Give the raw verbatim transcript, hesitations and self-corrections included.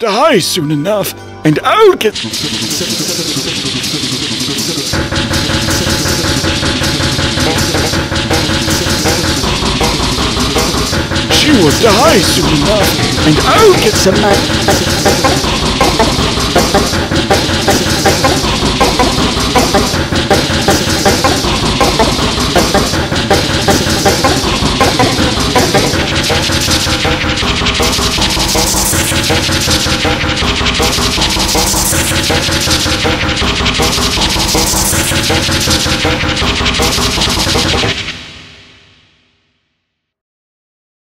die soon enough, and I'll get... She will die soon enough, and I'll get some...